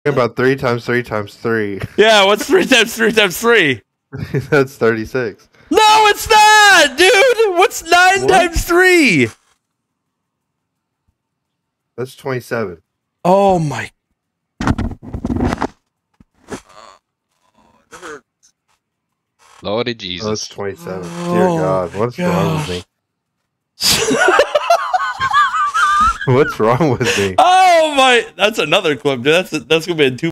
about 3 times 3 times 3. Yeah, what's 3 times 3 times 3? That's 36. No, it's not, dude. What's 9 times 3? That's 27. Oh my. Lordy Jesus. Oh, that's 27. Dear God, what's wrong with me? What's wrong with me? Oh my. That's another clip, dude. That's gonna be a 2